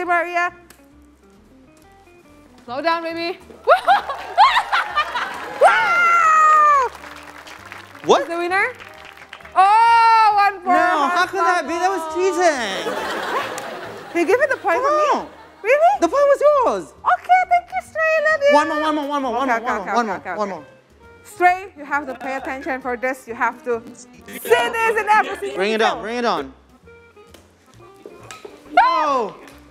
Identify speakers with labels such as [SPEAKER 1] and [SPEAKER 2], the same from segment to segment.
[SPEAKER 1] Maria. Slow down, baby.
[SPEAKER 2] What?
[SPEAKER 1] Who's the winner? Oh, 1 point.
[SPEAKER 2] No, how could that be? That was cheating.
[SPEAKER 1] He gave it the point for me.
[SPEAKER 2] No.
[SPEAKER 1] Really?
[SPEAKER 2] The point was yours.
[SPEAKER 1] Okay, thank you, Stray. Love you.
[SPEAKER 2] One more.
[SPEAKER 1] Stray, you have to pay attention for this. You have to see this in every single
[SPEAKER 2] Bring it
[SPEAKER 1] video.
[SPEAKER 2] on, bring it on. Oh!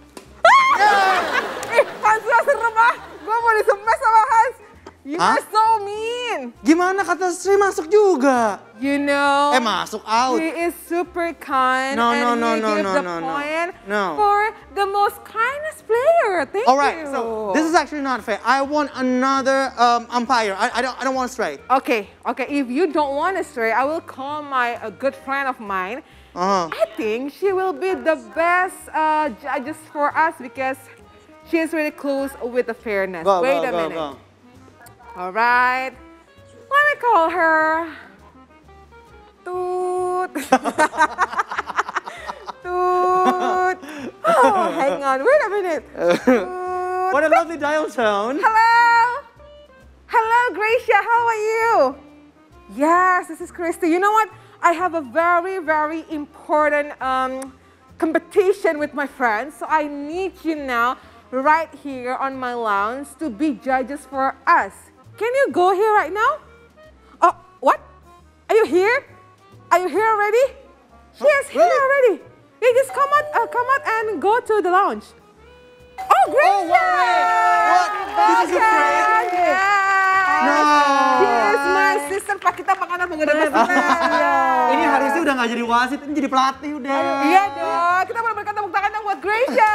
[SPEAKER 1] Hans, serem ah. Gue mau disemes sama Hans. You
[SPEAKER 2] Hah?
[SPEAKER 1] are so mean.
[SPEAKER 2] Gimana kata Sri masuk juga?
[SPEAKER 1] You know.
[SPEAKER 2] Masuk out.
[SPEAKER 1] He is super kind.
[SPEAKER 2] No,
[SPEAKER 1] and
[SPEAKER 2] no,
[SPEAKER 1] he
[SPEAKER 2] no,
[SPEAKER 1] gives
[SPEAKER 2] no,
[SPEAKER 1] the
[SPEAKER 2] no, no.
[SPEAKER 1] point
[SPEAKER 2] No.
[SPEAKER 1] for the most kindest player. Thank
[SPEAKER 2] All right,
[SPEAKER 1] you.
[SPEAKER 2] so this is actually not fair. I want another umpire. I don't want Stray.
[SPEAKER 1] Okay. If you don't want to Stray, I will call a good friend of mine. I think she will be the best judges for us because she is really close with the fairness. Wait a minute.
[SPEAKER 2] Go.
[SPEAKER 1] All right. Let me call her. Toot. Toot. Oh, hang on. Wait a minute. Toot.
[SPEAKER 2] What a lovely dial tone.
[SPEAKER 1] Hello, Gracia. How are you? Yes, this is Christy. You know what? I have a very, very important competition with my friends. So I need you now, right here on my lounge, to be judges for us. Can you go here right now? Oh, what? Are you here? Are you here already? She is here already. You just come out and go to the lounge. Oh, great!
[SPEAKER 2] Oh, what? This is your friend?
[SPEAKER 1] Yes.
[SPEAKER 2] No.
[SPEAKER 1] She is my sister. Pak, kita makan apa nggak dapat
[SPEAKER 2] Ini harusnya udah nggak jadi wasit, ini jadi pelatih udah.
[SPEAKER 1] Iya dong. Kita boleh berikan tepuk tangan dong buat Gracia.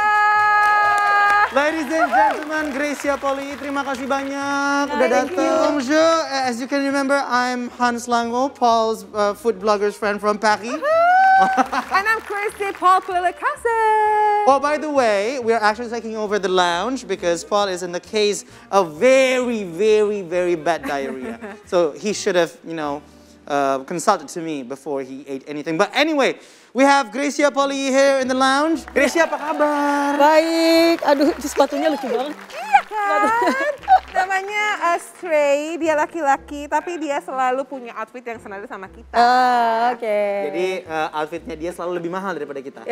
[SPEAKER 2] Ladies and gentlemen, Gracia Poli, terima kasih banyak udah datang. Bonjour, as you can remember, I'm Hans Lango, Paul's food blogger's friend from Paris.
[SPEAKER 1] And I'm Christy, Paul Pilicase.
[SPEAKER 2] Oh, by the way, we are actually taking over the lounge because Paul is in the case of very, very, very bad diarrhea. So he should have, consulted to me before he ate anything. But anyway, we have Gracia Poli here in the lounge. Gracia, apa kabar?
[SPEAKER 3] Baik, aduh itu sepatunya lucu banget.
[SPEAKER 1] Iya kan? Namanya Stray, dia laki-laki, tapi dia selalu punya outfit yang senada sama kita.
[SPEAKER 3] Oke.
[SPEAKER 2] Jadi outfitnya dia selalu lebih mahal daripada kita.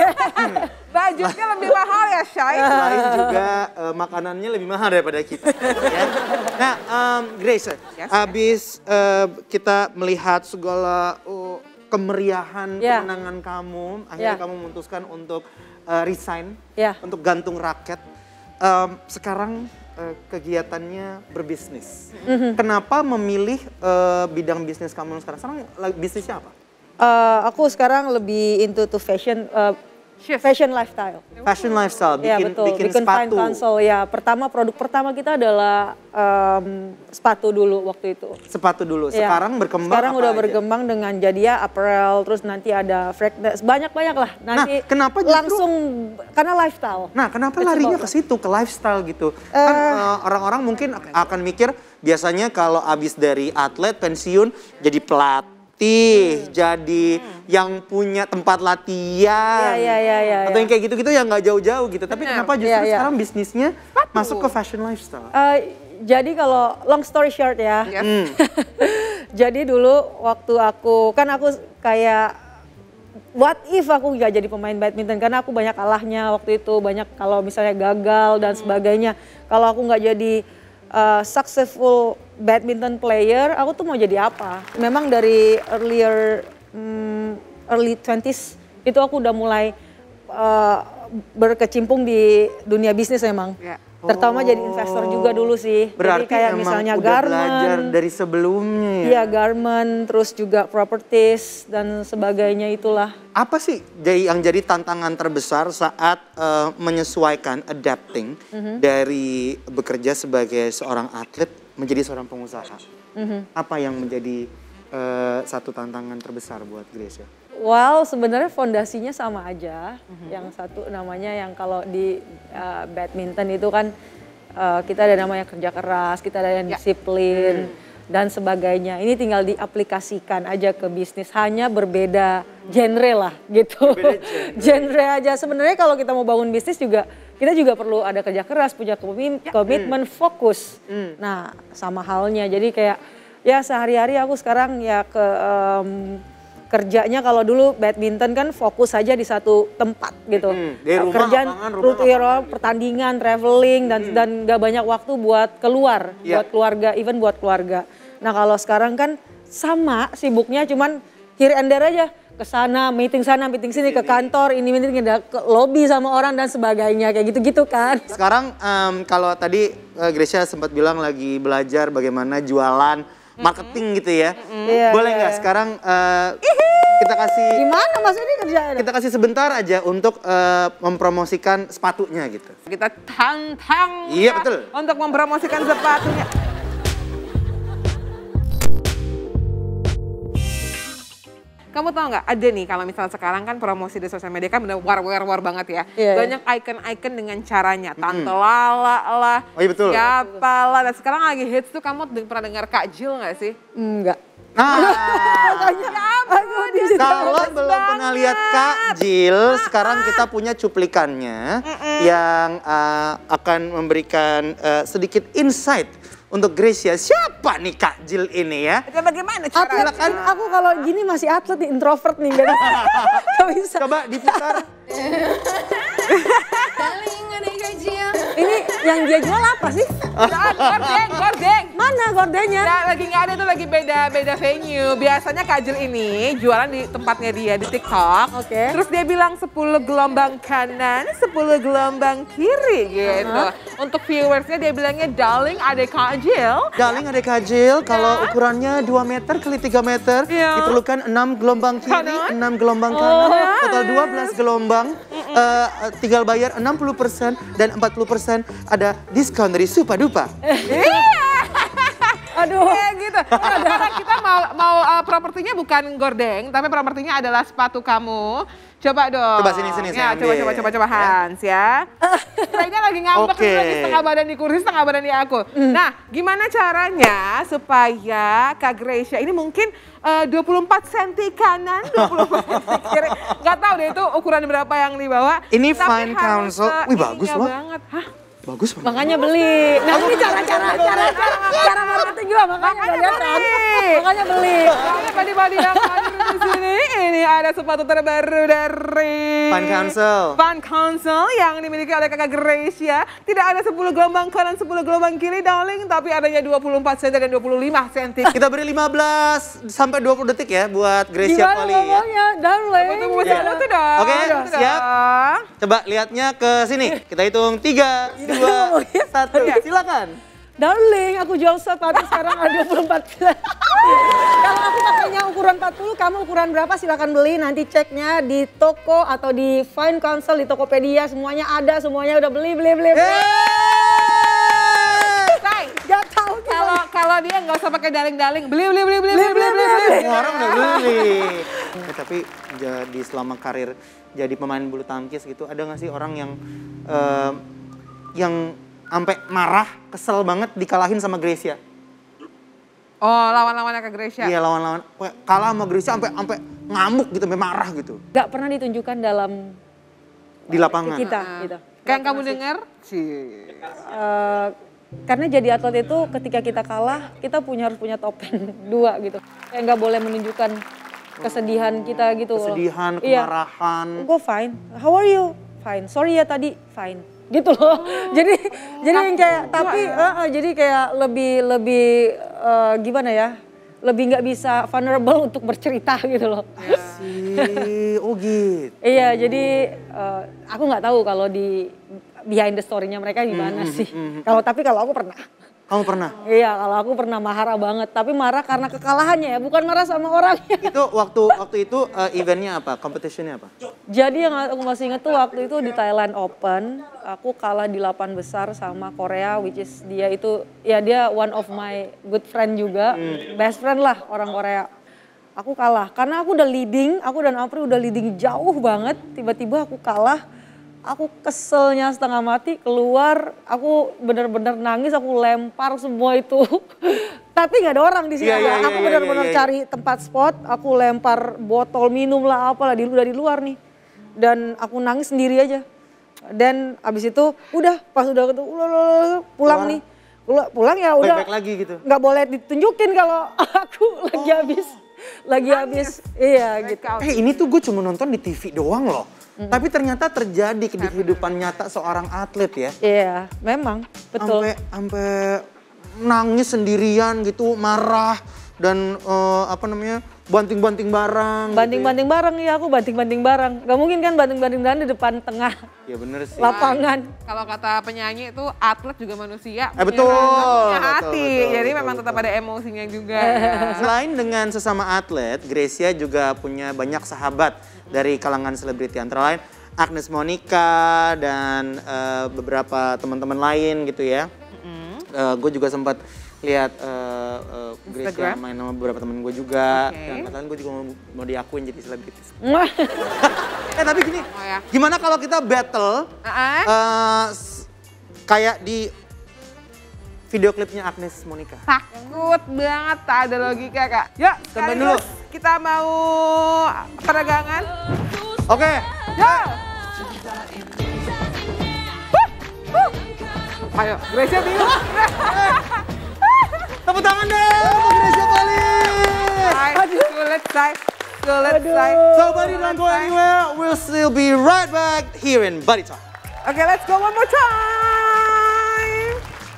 [SPEAKER 1] Bajunya lebih mahal ya, Shay?
[SPEAKER 2] Selain juga makanannya lebih mahal daripada kita. Ya. Nah, Grace, habis kita melihat segala kemeriahan kemenangan kamu, akhirnya kamu memutuskan untuk resign, untuk gantung raket. Sekarang kegiatannya berbisnis. Kenapa memilih bidang bisnis kamu sekarang? Sekarang bisnisnya apa?
[SPEAKER 3] Aku sekarang lebih into fashion. Fashion lifestyle.
[SPEAKER 2] Fashion lifestyle, bikin
[SPEAKER 3] fine
[SPEAKER 2] sepatu.
[SPEAKER 3] console, ya. Produk pertama kita adalah sepatu dulu waktu itu.
[SPEAKER 2] Sepatu dulu, sekarang berkembang
[SPEAKER 3] Sekarang
[SPEAKER 2] apa
[SPEAKER 3] udah
[SPEAKER 2] aja?
[SPEAKER 3] berkembang dengan jadi apparel, terus nanti ada fragrance, banyak-banyak lah. Nanti
[SPEAKER 2] kenapa justru,
[SPEAKER 3] langsung, karena lifestyle.
[SPEAKER 2] Nah, kenapa larinya ke situ, ke lifestyle gitu? Kan orang-orang mungkin akan mikir, biasanya kalau abis dari atlet, pensiun, jadi pelatih, jadi yang punya tempat latihan. Atau yang kayak gitu-gitu yang nggak jauh-jauh gitu. Tapi kenapa justru sekarang bisnisnya masuk ke fashion lifestyle?
[SPEAKER 3] Jadi kalau long story short ya. Jadi dulu waktu aku kayak what if aku nggak jadi pemain badminton, karena aku banyak kalahnya waktu itu, banyak kalau misalnya gagal dan sebagainya. Kalau aku nggak jadi successful badminton player, aku tuh mau jadi apa? Memang dari early 20s itu aku udah mulai berkecimpung di dunia bisnis memang. Terutama jadi investor juga dulu sih.
[SPEAKER 2] Berarti
[SPEAKER 3] jadi kayak
[SPEAKER 2] emang
[SPEAKER 3] misalnya
[SPEAKER 2] udah
[SPEAKER 3] garment,
[SPEAKER 2] belajar dari sebelumnya ya?
[SPEAKER 3] Iya, garment, terus juga properties dan sebagainya itulah.
[SPEAKER 2] Apa sih yang jadi tantangan terbesar saat menyesuaikan, adapting dari bekerja sebagai seorang atlet menjadi seorang pengusaha? Apa yang menjadi satu tantangan terbesar buat Gracia?
[SPEAKER 3] Well, sebenarnya fondasinya sama aja. Yang satu namanya yang kalau di badminton itu kan kita ada namanya kerja keras, kita ada yang disiplin. dan sebagainya. Ini tinggal diaplikasikan aja ke bisnis, hanya berbeda genre lah gitu. Genre aja. Sebenarnya kalau kita mau bangun bisnis juga, kita juga perlu ada kerja keras, punya komitmen, fokus. Nah sama halnya, jadi kayak ya sehari-hari aku sekarang ya kerjanya kalau dulu badminton kan fokus saja di satu tempat gitu.
[SPEAKER 2] Di rumah,
[SPEAKER 3] kerjaan pertandingan, traveling dan gak banyak waktu buat keluar, buat keluarga, even buat keluarga. Nah kalau sekarang kan sama sibuknya, cuman here and there aja, ke sana meeting sini, ke kantor ini meeting, ke lobby sama orang dan sebagainya kayak gitu-gitu kan.
[SPEAKER 2] Sekarang kalau tadi Gracia sempat bilang lagi belajar bagaimana jualan, marketing gitu ya. Boleh nggak sekarang kita kasih...
[SPEAKER 3] Gimana maksudnya kerjaan?
[SPEAKER 2] Kita kasih sebentar aja untuk mempromosikan sepatunya gitu.
[SPEAKER 1] Kita tantang
[SPEAKER 2] Iya betul.
[SPEAKER 1] untuk mempromosikan sepatunya. Kamu tahu nggak, ada nih kalau misalnya sekarang kan promosi di sosial media kan bener war banget ya. Banyak icon-icon dengan caranya. Tante Lala lah,
[SPEAKER 2] oh, iya betul.
[SPEAKER 1] siapa lah. Dan sekarang lagi hits tuh, kamu pernah dengar Kak Jill nggak sih?
[SPEAKER 3] Enggak.
[SPEAKER 2] Nah,
[SPEAKER 3] Makanya,
[SPEAKER 2] kalau belum pernah lihat Kak Jill, sekarang kita punya cuplikannya yang akan memberikan sedikit insight untuk Gracia. Siapa nih Kak Jill ini ya?
[SPEAKER 1] Bagaimana caranya?
[SPEAKER 3] Aku kalau gini masih atlet nih, introvert nih. Gak bisa.
[SPEAKER 2] Coba diputar.
[SPEAKER 3] Ini yang dia jual apa sih?
[SPEAKER 1] Gordeng.
[SPEAKER 3] Mana gordennya?
[SPEAKER 1] Ya, lagi nggak ada tuh, lagi beda venue. Biasanya Kak Jill ini jualan di tempatnya dia di TikTok.
[SPEAKER 3] Oke.
[SPEAKER 1] Terus dia bilang 10 gelombang kanan, 10 gelombang kiri gitu. Untuk viewersnya dia bilangnya, darling ada Kak Jill.
[SPEAKER 2] Darling ada Kak Jill, kalau ukurannya 2 meter kali 3 meter, diperlukan 6 gelombang kiri, 6 gelombang kanan, total 12 gelombang. Tinggal bayar 60% dan 40% ada diskon dari Supa Dupa.
[SPEAKER 3] Aduh.
[SPEAKER 1] Kayak gitu. Karena kita mau propertinya bukan gordeng, tapi propertinya adalah sepatu kamu. Coba dong.
[SPEAKER 2] Coba sini
[SPEAKER 1] Ya,
[SPEAKER 2] saya
[SPEAKER 1] coba Hans ya. Kayaknya lagi ngambek, lagi setengah badan di kursi, setengah badan di aku. Nah, gimana caranya supaya Kak Gracia ini mungkin 24 cm kanan, 24 cm kiri. Gak tahu deh itu ukuran berapa yang dibawa.
[SPEAKER 2] Ini
[SPEAKER 1] tapi
[SPEAKER 2] Fine Council. Wih, bagus loh.
[SPEAKER 1] Banget. Hah?
[SPEAKER 2] Bagus banget.
[SPEAKER 3] Makanya beli. Nah ini cara marketing juga, makanya beli. Makanya beli.
[SPEAKER 1] Badi-badi yang hadir di sini, ini ada sepatu terbaru dari
[SPEAKER 2] Fine Council.
[SPEAKER 1] Fine Council yang dimiliki oleh Kakak Gracia. Tidak ada 10 gelombang kanan, 10 gelombang kiri, darling, tapi adanya 24 cm dan 25 cm.
[SPEAKER 2] Kita beri 15 sampai 20 detik ya buat Gracia Poli ya.
[SPEAKER 3] Ngomongnya, darling.
[SPEAKER 1] Betul dong.
[SPEAKER 2] Oke, siap. Coba lihatnya ke sini. Kita hitung 3, 2, 1. Silakan.
[SPEAKER 3] Darling, aku jual sepatu sekarang ada 24. Kalau aku pakainya ukuran 40, kamu ukuran berapa silakan beli. Nanti ceknya di toko atau di Fine Council, di Tokopedia, semuanya ada, semuanya udah beli.
[SPEAKER 1] Gak tahu kalau dia nggak usah pakai daling-daling, beli.
[SPEAKER 2] Semua orang udah beli. Tapi jadi selama karir jadi pemain bulu tangkis gitu, ada nggak sih orang yang sampai marah, kesel banget dikalahin sama Gracia?
[SPEAKER 1] Oh, lawan-lawannya Kak Gracia?
[SPEAKER 2] Iya, lawan-lawan. Kalah sama Gracia sampai ngamuk gitu, sampai marah gitu.
[SPEAKER 3] Gak pernah ditunjukkan dalam
[SPEAKER 2] di lapangan.
[SPEAKER 3] Kita gitu.
[SPEAKER 1] Kayak yang kamu dengar?
[SPEAKER 3] Karena jadi atlet itu ketika kita kalah, kita harus punya topeng 2 gitu. Kayak nggak boleh menunjukkan kesedihan kita gitu.
[SPEAKER 2] Kesedihan, kemarahan.
[SPEAKER 3] Gue fine. How are you? Fine. Sorry ya tadi, fine. Gitu loh. Jadi yang kayak jadi kayak lebih gimana ya? Lebih nggak bisa vulnerable untuk bercerita gitu loh.
[SPEAKER 2] Oh gitu.
[SPEAKER 3] Iya, jadi aku nggak tahu kalau di behind the story-nya mereka gimana sih. Tapi kalau aku pernah.
[SPEAKER 2] Kamu pernah?
[SPEAKER 3] Iya, kalau aku pernah marah banget. Tapi marah karena kekalahannya ya, bukan marah sama orangnya.
[SPEAKER 2] Itu waktu itu eventnya apa? Competitionnya apa?
[SPEAKER 3] Jadi yang aku masih inget tuh waktu itu di Thailand Open, aku kalah di 8 besar sama Korea, which is dia one of my good friend juga, best friend lah orang Korea. Aku kalah, karena aku udah leading, aku dan Apri udah leading jauh banget, tiba-tiba aku kalah. Aku keselnya setengah mati, keluar, aku bener-bener nangis, aku lempar semua itu Tapi nggak ada orang di sini. Aku benar-benar cari tempat spot, aku lempar botol minum lah apalah dari luar nih. Dan aku nangis sendiri aja. Dan abis itu udah pas udah pulang nih. Pulang ya udah.
[SPEAKER 2] Baik lagi gitu.
[SPEAKER 3] Nggak boleh ditunjukin kalau aku lagi habis. Iya gitu.
[SPEAKER 2] Ini tuh gue cuma nonton di TV doang loh. Tapi ternyata terjadi di kehidupan nyata seorang atlet ya.
[SPEAKER 3] Iya, memang betul.
[SPEAKER 2] Sampai nangis sendirian gitu, marah dan banting-banting barang.
[SPEAKER 3] Banting-banting barang ya, aku banting-banting barang. Gak mungkin kan banting-banting barang di depan tengah.
[SPEAKER 2] Iya bener sih.
[SPEAKER 3] Lapangan.
[SPEAKER 1] Kalau kata penyanyi itu atlet juga manusia.
[SPEAKER 2] Betul.
[SPEAKER 1] Punya hati, jadi memang tetap ada emosinya juga. Ya.
[SPEAKER 2] Selain dengan sesama atlet, Gracia juga punya banyak sahabat dari kalangan selebriti, antara lain Agnes Monica dan beberapa teman-teman lain gitu ya. Gue juga sempat lihat Gracia main sama beberapa temen gue juga. Dan katanya gue juga mau diakuin jadi selebritis. Tapi gini, gimana kalau kita battle kayak di video klipnya Agnes Monica?
[SPEAKER 1] Takut banget, tak ada logika Kak. Yuk,
[SPEAKER 2] coba dulu.
[SPEAKER 1] Kita mau peregangan.
[SPEAKER 2] Oke.
[SPEAKER 1] Yuk. Ayo, Gracia bingung.
[SPEAKER 2] Tepuk tangan deh untuk Gracia Poli.
[SPEAKER 1] Sulit, say.
[SPEAKER 2] So buddy, don't go anywhere. We'll still be right back here in Body Talk.
[SPEAKER 1] Okay, let's go one more time.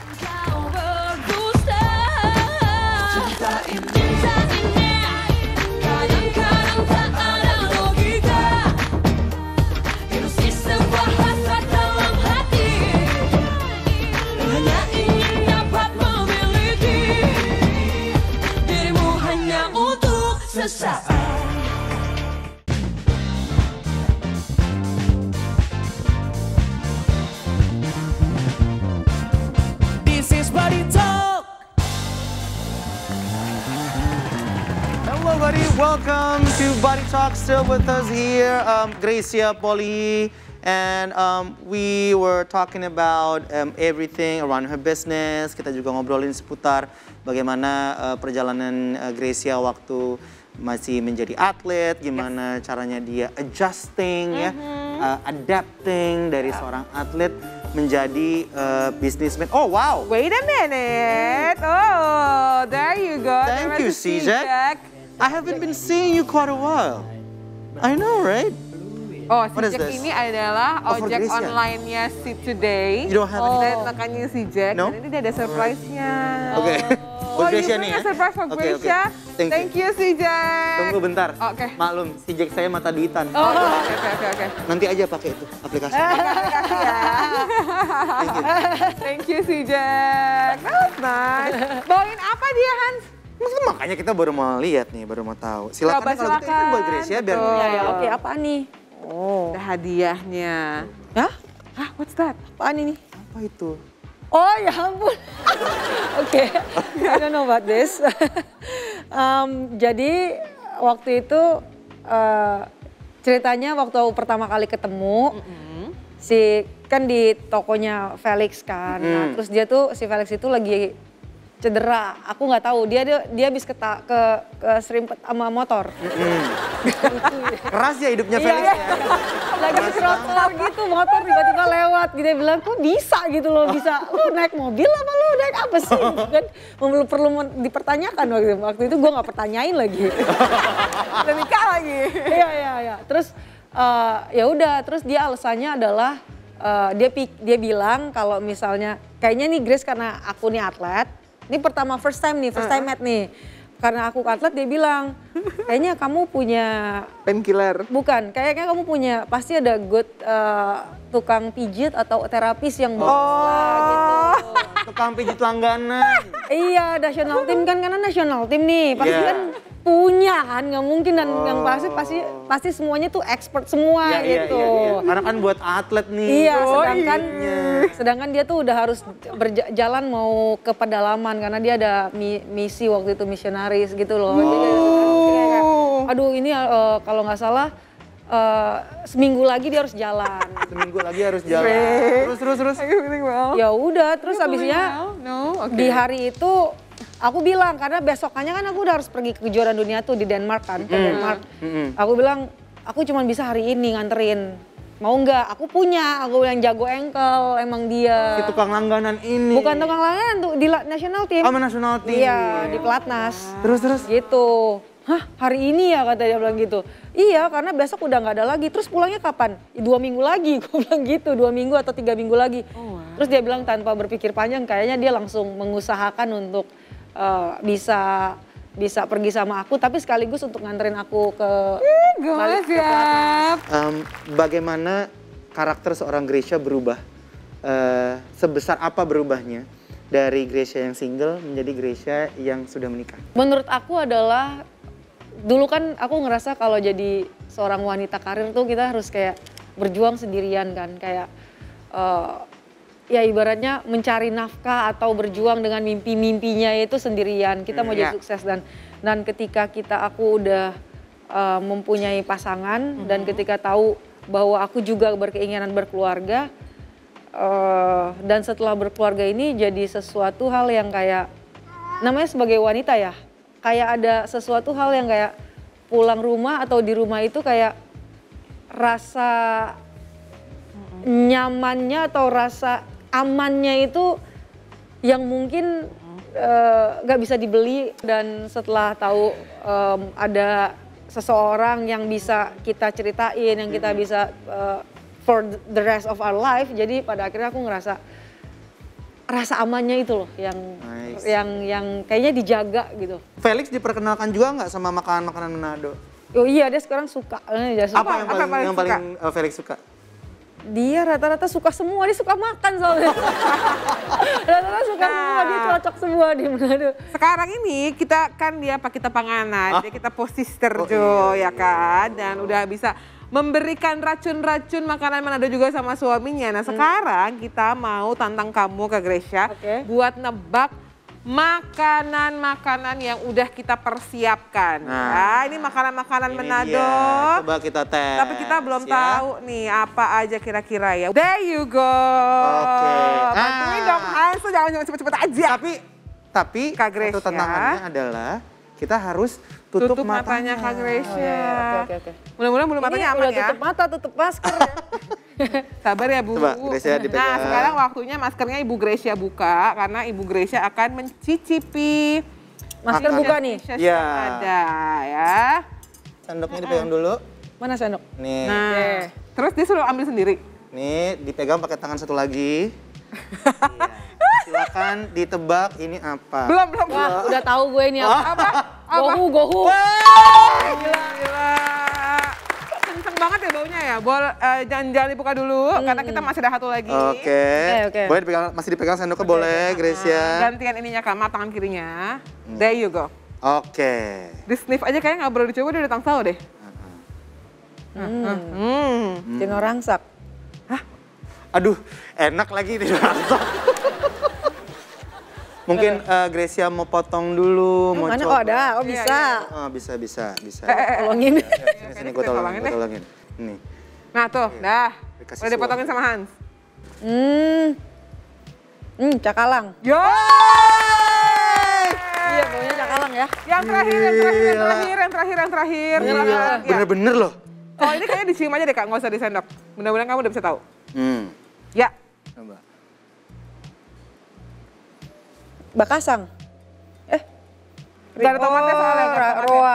[SPEAKER 4] This is Body Talk.
[SPEAKER 2] Hello buddy, welcome to Body Talk. Still with us here, Gracia Poli. And we were talking about everything around her business. Kita juga ngobrolin seputar bagaimana perjalanan Gracia waktu masih menjadi atlet, gimana caranya dia adjusting ya, adapting dari seorang atlet menjadi businessman. Oh wow.
[SPEAKER 1] Wait a minute. Oh, there you go.
[SPEAKER 2] Thank you, Cjack. I haven't been seeing you quite a while. I know, right?
[SPEAKER 1] Oh, Cjack ini adalah ojek online-nya si Today.
[SPEAKER 2] You don't have any?
[SPEAKER 1] Makanya si Jack.
[SPEAKER 2] No?
[SPEAKER 1] Dan ini dia ada surprise-nya.
[SPEAKER 2] Oke.
[SPEAKER 1] Oh, you bring a surprise for Gracia. Thank you, si Jack.
[SPEAKER 2] Tunggu bentar.
[SPEAKER 1] Oke.
[SPEAKER 2] Maklum, si Jack saya mata duitan.
[SPEAKER 1] Oh, oke.
[SPEAKER 2] Nanti aja pakai itu aplikasi.
[SPEAKER 1] Makasih ya.
[SPEAKER 2] Thank you.
[SPEAKER 1] Thank you, si Jack. That was nice. Bawain apa dia, Hans?
[SPEAKER 2] Makanya kita baru mau lihat nih, baru mau tahu. Silakan
[SPEAKER 1] Coba,
[SPEAKER 2] kalau gitu kan buat Gracia biar.
[SPEAKER 3] Oke, apaan nih?
[SPEAKER 1] Oh. Ada hadiahnya.
[SPEAKER 3] Hah?
[SPEAKER 1] Hah, what's that?
[SPEAKER 3] Apaan ini?
[SPEAKER 2] Apa itu?
[SPEAKER 3] Oh ya ampun. Oke, I don't know about this. Jadi waktu itu ceritanya waktu pertama kali ketemu, kan di tokonya Felix kan. Nah, terus dia tuh si Felix itu lagi cedera. Aku nggak tahu dia habis ke serimpet sama motor.
[SPEAKER 2] Keras ya hidupnya Felix ya.
[SPEAKER 3] Lagi trotoar gitu, motor tiba-tiba lewat. Dia bilang, kok bisa gitu loh, bisa. Lu naik mobil apa lu naik apa sih? Kan perlu dipertanyakan waktu itu gue nggak pertanyain lagi.
[SPEAKER 1] Udah nikah lagi.
[SPEAKER 3] Iya. Terus ya udah, terus dia alasannya adalah dia bilang kalau misalnya kayaknya nih Grace karena aku nih atlet, ini first time met nih. Karena aku atlet dia bilang, kayaknya kamu punya
[SPEAKER 1] painkiller.
[SPEAKER 3] Bukan, kayaknya kamu punya pasti ada good tukang pijit atau terapis yang bagus lah gitu.
[SPEAKER 2] Tukang pijit langganan.
[SPEAKER 3] Iya, national team kan karena national team nih, pasti kan punya kan, nggak mungkin dan yang pasti semuanya tuh expert semua gitu.
[SPEAKER 2] Iya. Karena kan buat atlet nih.
[SPEAKER 3] Iya, sedangkan dia tuh udah harus berjalan mau ke pedalaman karena dia ada misi waktu itu misionaris gitu loh. Jadi, aduh ini kalau nggak salah seminggu lagi dia harus jalan.
[SPEAKER 2] Seminggu lagi harus jalan. Terus.
[SPEAKER 3] Ya udah, terus habisnya di hari itu aku bilang karena besokannya kan aku udah harus pergi ke kejuaraan dunia tuh di Denmark kan, ke Denmark. Aku bilang aku cuma bisa hari ini nganterin. Mau nggak? Aku punya. Aku bilang jago engkel emang dia.
[SPEAKER 2] Si tukang langganan ini.
[SPEAKER 3] Bukan tukang langganan tuh di national team.
[SPEAKER 2] Oh, national team.
[SPEAKER 3] Iya, di pelatnas.
[SPEAKER 2] Terus?
[SPEAKER 3] Gitu. Hah, hari ini ya kata dia bilang gitu. Iya, karena besok udah nggak ada lagi. Terus pulangnya kapan? 2 minggu lagi. Gue bilang gitu, 2 minggu atau 3 minggu lagi. Terus dia bilang tanpa berpikir panjang, kayaknya dia langsung mengusahakan untuk bisa pergi sama aku, tapi sekaligus untuk nganterin aku ke balik ke pelatnas.
[SPEAKER 2] Bagaimana karakter seorang Gracia berubah? Sebesar apa berubahnya dari Gracia yang single menjadi Gracia yang sudah menikah?
[SPEAKER 3] Menurut aku adalah, dulu kan aku ngerasa kalau jadi seorang wanita karir tuh kita harus kayak berjuang sendirian kan. Kayak ya ibaratnya mencari nafkah atau berjuang dengan mimpi-mimpinya itu sendirian. Kita mau jadi sukses dan ketika aku udah mempunyai pasangan dan ketika tahu bahwa aku juga berkeinginan berkeluarga dan setelah berkeluarga ini jadi sesuatu hal yang kayak namanya sebagai wanita ya, kayak ada sesuatu hal yang kayak pulang rumah atau di rumah itu kayak rasa nyamannya atau rasa amannya itu yang mungkin gak bisa dibeli. Dan setelah tahu ada seseorang yang bisa kita ceritain, yang kita bisa for the rest of our life, jadi pada akhirnya aku ngerasa rasa amannya itu loh yang kayaknya dijaga gitu.
[SPEAKER 2] Felix diperkenalkan juga nggak sama makanan-makanan Manado?
[SPEAKER 3] Oh iya, dia sekarang suka.
[SPEAKER 2] Apa yang paling Felix suka?
[SPEAKER 3] Dia rata-rata suka semua, dia suka makan soalnya. Rata-rata suka semua, dia cocok semua di Manado.
[SPEAKER 1] Sekarang ini kita kan kita panganan, kita posister Jo ya kan, dan udah bisa memberikan racun-racun makanan Manado juga sama suaminya. Nah sekarang kita mau tantang kamu Kak Gracia buat nebak makanan-makanan yang udah kita persiapkan. Nah, ini makanan-makanan Manado.
[SPEAKER 2] Coba kita tes.
[SPEAKER 1] Tapi kita belum tahu nih apa aja kira-kira ya. There you go.
[SPEAKER 2] Oke.
[SPEAKER 1] Bantuin dong Hans, jangan cepet-cepet aja.
[SPEAKER 2] Tapi
[SPEAKER 1] Kak Gracia,
[SPEAKER 2] satu tantangannya adalah kita harus tutup matanya
[SPEAKER 1] Kak Gracia.
[SPEAKER 3] Oke.
[SPEAKER 1] Mudah-mudahan bulu matanya aman ya.
[SPEAKER 3] Tutup mata, tutup masker ya.
[SPEAKER 1] Sabar ya Bu.
[SPEAKER 2] Coba Gracia dipegang.
[SPEAKER 1] Nah sekarang waktunya maskernya Ibu Gracia buka karena Ibu Gracia akan mencicipi
[SPEAKER 3] masker buka nih.
[SPEAKER 2] Iya.
[SPEAKER 1] Ada ya.
[SPEAKER 2] Sendoknya dipegang dulu.
[SPEAKER 3] Mana sendok?
[SPEAKER 2] Nih.
[SPEAKER 1] Nah, terus dia suruh ambil sendiri.
[SPEAKER 2] Nih dipegang pakai tangan satu lagi. Silakan ditebak ini apa.
[SPEAKER 1] Belum.
[SPEAKER 3] Wah, udah tahu gue ini apa. Gohu.
[SPEAKER 1] Gila. Kenceng banget ya baunya ya. Jangan dibuka dulu karena kita masih ada satu lagi.
[SPEAKER 2] Oke. Boleh dipegang, masih dipegang sendoknya boleh, Gracia.
[SPEAKER 1] Gantian ininya Kama, tangan kirinya. There you go.
[SPEAKER 2] Oke.
[SPEAKER 1] Di sniff aja kayaknya nggak perlu dicoba, dia udah tahu deh.
[SPEAKER 3] Tino rangsak.
[SPEAKER 2] Aduh, enak lagi tidak rasa. Mungkin Gracia mau potong dulu, mau
[SPEAKER 3] Mana?
[SPEAKER 2] coba.
[SPEAKER 3] Oh ada, bisa.
[SPEAKER 2] Oh, bisa.
[SPEAKER 3] Tolongin.
[SPEAKER 2] Sini gue tolongin. Nih.
[SPEAKER 1] Nah tuh, dah.
[SPEAKER 2] Dikasih
[SPEAKER 1] Udah dipotongin sama Hans.
[SPEAKER 3] Cakalang.
[SPEAKER 1] Yo!
[SPEAKER 3] Iya, baunya cakalang ya.
[SPEAKER 1] Yang terakhir.
[SPEAKER 2] Bener-bener loh.
[SPEAKER 1] Oh ini kayaknya dicium aja deh Kak, nggak usah disendok. Mudah-mudahan kamu udah bisa tahu. Ya.
[SPEAKER 2] Coba.
[SPEAKER 3] Bakasang.
[SPEAKER 1] Gak ada tomatnya soalnya.
[SPEAKER 3] Roa.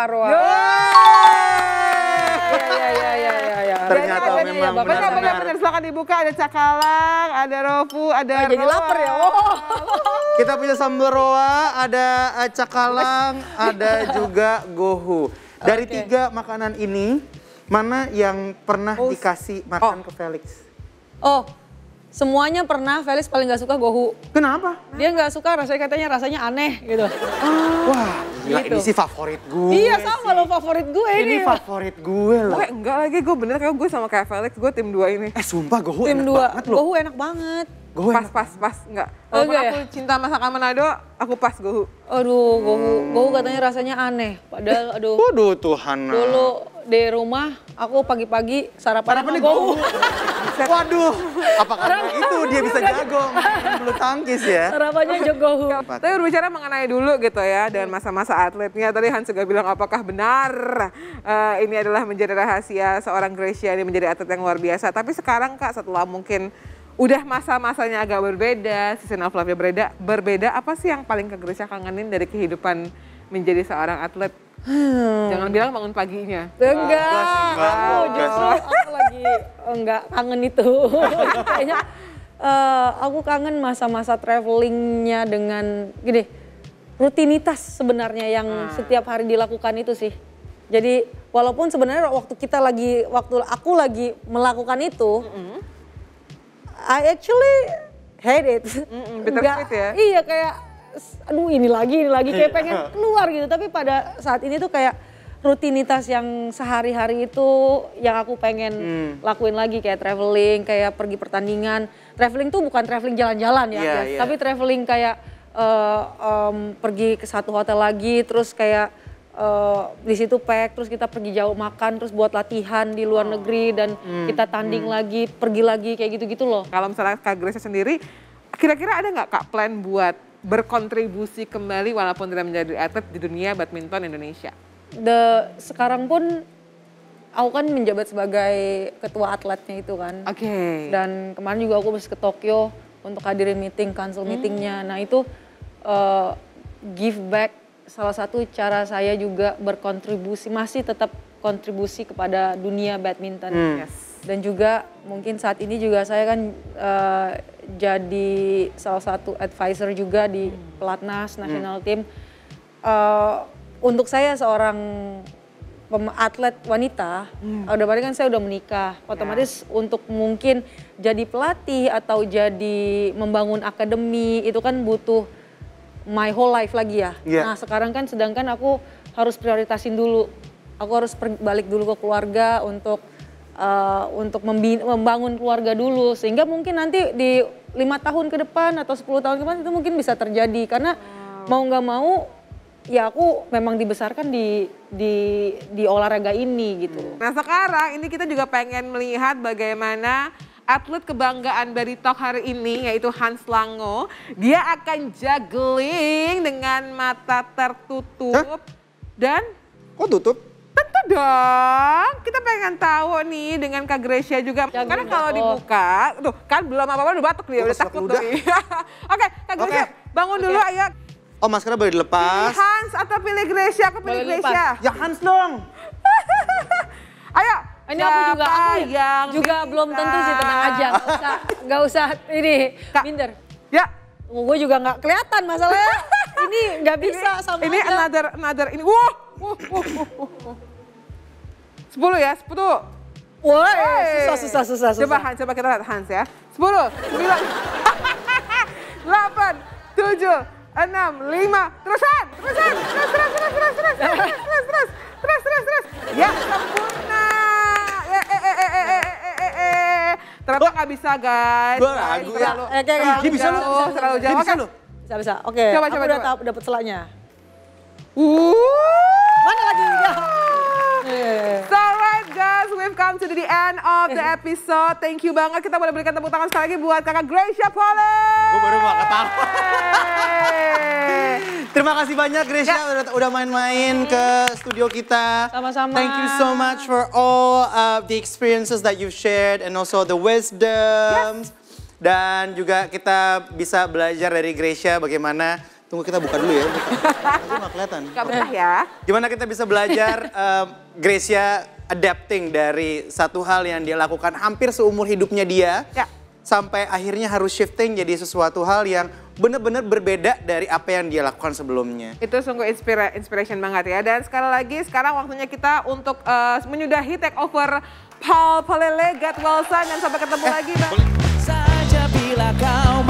[SPEAKER 3] Iya.
[SPEAKER 2] Ternyata memang benar-benar.
[SPEAKER 1] Benar, silakan dibuka. Ada cakalang, ada rofu, ada
[SPEAKER 3] Jadi
[SPEAKER 1] roa.
[SPEAKER 3] lapar ya.
[SPEAKER 2] Kita punya sambal roa, ada cakalang, ada juga gohu. Dari 3 makanan ini, mana yang pernah dikasih makan ke Felix?
[SPEAKER 3] Semuanya pernah. Felix paling gak suka gohu.
[SPEAKER 2] Kenapa?
[SPEAKER 3] Dia gak suka rasanya aneh gitu.
[SPEAKER 2] Wah, gila
[SPEAKER 3] Gitu.
[SPEAKER 2] ini sih favorit gue.
[SPEAKER 3] Iya sama lo, favorit gue
[SPEAKER 2] Ini
[SPEAKER 3] ini.
[SPEAKER 2] favorit gue loh.
[SPEAKER 1] Gue enggak lagi, gue bener kayak gue sama kayak Felix, gue tim 2 ini.
[SPEAKER 2] Sumpah gohu
[SPEAKER 3] Tim
[SPEAKER 2] enak
[SPEAKER 3] 2.
[SPEAKER 2] banget loh.
[SPEAKER 3] Gohu enak banget.
[SPEAKER 2] Gohu enak.
[SPEAKER 1] Pas, enggak. Walaupun
[SPEAKER 3] Enggak ya?
[SPEAKER 1] aku cinta masakan Manado, aku pas gohu.
[SPEAKER 3] Aduh, gohu katanya rasanya aneh. Padahal aduh.
[SPEAKER 2] Waduh Tuhan.
[SPEAKER 3] Dulu di rumah aku pagi-pagi sarapan sama gohu.
[SPEAKER 2] Waduh, apa karena itu dia bisa jago bulu tangkis ya?
[SPEAKER 3] Harapannya Jogohu.
[SPEAKER 1] Tapi berbicara mengenai dulu gitu ya, dan masa-masa atletnya, tadi Hans juga bilang apakah benar ini adalah menjadi rahasia seorang Gracia ini menjadi atlet yang luar biasa. Tapi sekarang Kak, setelah mungkin udah masa-masanya agak berbeda, season of life-nya berbeda, apa sih yang paling Kak Gracia kangenin dari kehidupan menjadi seorang atlet? Jangan bilang bangun paginya.
[SPEAKER 3] Enggak, justru aku lagi enggak kangen itu. Kayaknya aku kangen masa-masa travelingnya dengan gini, rutinitas sebenarnya yang setiap hari dilakukan itu sih. Jadi walaupun sebenarnya waktu aku lagi melakukan itu, I actually hate it.
[SPEAKER 1] Bittersweet ya?
[SPEAKER 3] Iya kayak, aduh ini lagi kayak pengen keluar gitu. Tapi pada saat ini tuh kayak rutinitas yang sehari-hari itu yang aku pengen lakuin lagi, kayak traveling, kayak pergi pertandingan. Traveling tuh bukan traveling jalan-jalan ya, tapi traveling kayak pergi ke satu hotel lagi, terus kayak di situ pack, terus kita pergi jauh makan, terus buat latihan di luar negeri dan kita tanding lagi, pergi lagi kayak gitu-gitu loh.
[SPEAKER 1] Kalau misalnya Kak Gracia sendiri, kira-kira ada nggak Kak plan buat berkontribusi kembali walaupun tidak menjadi atlet di dunia badminton Indonesia?
[SPEAKER 3] Sekarang pun aku kan menjabat sebagai ketua atletnya itu kan.
[SPEAKER 1] Oke.
[SPEAKER 3] Dan kemarin juga aku habis ke Tokyo untuk hadirin meeting, council meetingnya. Nah itu give back, salah satu cara saya juga berkontribusi, masih tetap kontribusi kepada dunia badminton. Dan juga mungkin saat ini juga saya kan jadi salah satu advisor juga di Pelatnas National Team. Untuk saya seorang atlet wanita, udah kan saya udah menikah, otomatis untuk mungkin jadi pelatih atau jadi membangun akademi itu kan butuh my whole life lagi ya. Nah sekarang kan sedangkan aku harus prioritasin dulu, aku harus balik dulu ke keluarga untuk membangun keluarga dulu, sehingga mungkin nanti di 5 tahun ke depan atau 10 tahun ke depan itu mungkin bisa terjadi karena mau nggak mau ya aku memang dibesarkan di olahraga ini gitu.
[SPEAKER 1] Nah sekarang ini kita juga pengen melihat bagaimana atlet kebanggaan Baritook hari ini yaitu Hans Lango. Dia akan juggling dengan mata tertutup. Dan
[SPEAKER 2] kok tutup?
[SPEAKER 1] tentu dong, kita pengen tahu nih dengan Kak Gracia juga. Karena kalau dibuka, tuh kan belum apa-apa udah batuk dia, udah takut tuh. Oke, Kak Gracia bangun dulu ayo.
[SPEAKER 2] Oh maskernya boleh dilepas.
[SPEAKER 1] Pilih Hans atau pilih Gracia? Aku pilih Gracia.
[SPEAKER 2] Ya Hans dong.
[SPEAKER 1] Ayo.
[SPEAKER 3] Ini aku juga belum tentu sih, tenang aja. Nggak usah ini, minder.
[SPEAKER 1] Ya.
[SPEAKER 3] Gue juga nggak kelihatan masalahnya. Ini nggak bisa sama
[SPEAKER 1] ini
[SPEAKER 3] aja.
[SPEAKER 1] another ini. 10 ya, 10.
[SPEAKER 3] Wah, susah.
[SPEAKER 1] Coba Hans, coba kita lihat Hans ya. 10, 9, 8, 7, 6, 5, terusan. Terus. Ya, sempurna. Ternyata nggak bisa guys.
[SPEAKER 2] Gue ragu ya.
[SPEAKER 1] Dia bisa loh, terlalu jauh.
[SPEAKER 3] Bisa. Oke,
[SPEAKER 1] Coba.
[SPEAKER 3] aku udah dapet selanya.
[SPEAKER 1] Mana lagi? So right guys, we've come to the end of the episode. Thank you banget. Kita boleh berikan tepuk tangan sekali lagi buat Kakak Gracia Pole.
[SPEAKER 2] Gue baru mau ketawa. Terima kasih banyak Gracia udah main-main ke studio kita.
[SPEAKER 3] Sama-sama.
[SPEAKER 2] Thank you so much for all the experiences that you've shared and also the wisdoms. Dan juga kita bisa belajar dari Gracia bagaimana. Tunggu kita buka dulu ya. Itu nggak kelihatan.
[SPEAKER 1] Gak betah ya.
[SPEAKER 2] Gimana kita bisa belajar Gracia adapting dari satu hal yang dia lakukan hampir seumur hidupnya dia.
[SPEAKER 1] Ya.
[SPEAKER 2] Sampai akhirnya harus shifting jadi sesuatu hal yang benar-benar berbeda dari apa yang dia lakukan sebelumnya.
[SPEAKER 1] Itu sungguh inspiration banget ya. Dan sekali lagi sekarang waktunya kita untuk menyudahi take over Paul Palele, get well son, dan sampai ketemu lagi Bang.
[SPEAKER 4] Saja bila kau